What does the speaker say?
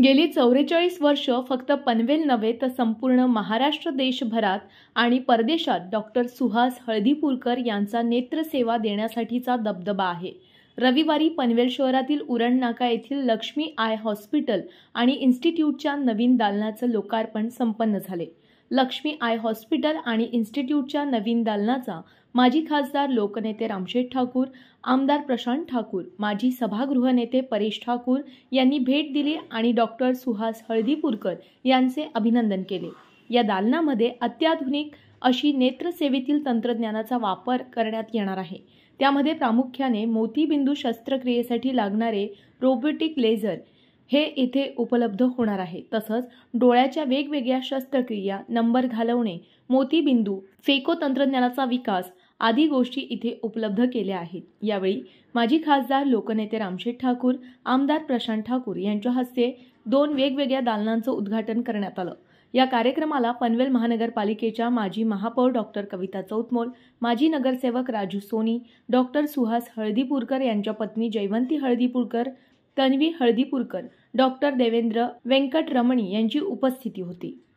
गेली 44 वर्ष फक्त पनवेल नव्हे तर संपूर्ण महाराष्ट्र देशभरात आणि परदेशात डॉक्टर सुहास हळदीपूरकर यांचा नेत्रसेवा देण्यासाठीचा दबदबा आहे। रविवारी पनवेल शहरातील उरण नाका येथील लक्ष्मी आय हॉस्पिटल आणि इन्स्टिट्यूटच्या नवीन दालनाचं लोकार्पण संपन्न झाले। लक्ष्मी आय हॉस्पिटल आणि इन्स्टिट्यूटच्या नवीन दालनाचा माजी खासदार लोकनेते रामशेठ ठाकूर, आमदार प्रशांत ठाकूर, माजी सभागृह नेते परेश ठाकूर यांनी भेट दिली आणि डॉक्टर सुहास हळदीपूरकर यांचे अभिनंदन केले। या दालनामध्ये अत्याधुनिक अशी नेत्रसेवेतील तंत्रज्ञानाचा वापर करण्यात येणार आहे। त्यामध्ये प्रामुख्याने मोतीबिंदू शस्त्रक्रियेसाठी लागणारे रोबोटिक लेझर हे इथे उपलब्ध होणार आहे। तसंच डोळ्याच्या वेगवेगळ्या शस्त्रक्रिया, नंबर घालवणे, मोतीबिंदू, फेको तंत्रज्ञानाचा विकास आदी गोष्टी इथे उपलब्ध केल्या आहेत। यावेळी माजी खासदार लोकनेते रामशेठ ठाकूर, आमदार प्रशांत ठाकूर यांच्या हस्ते 2 वेगवेगळ्या दालनांचं उद्घाटन करण्यात आलं। या कार्यक्रमाला पनवेल महानगरपालिकेच्या माजी महापौर डॉक्टर कविता चौतमोल, माजी नगरसेवक राजू सोनी, डॉक्टर सुहास हळदीपूरकर यांच्या पत्नी जयवंती हळदीपूरकर, तन्वी हळदीपूरकर, डॉक्टर देवेंद्र वेंकटरमणी यांची उपस्थिती होती।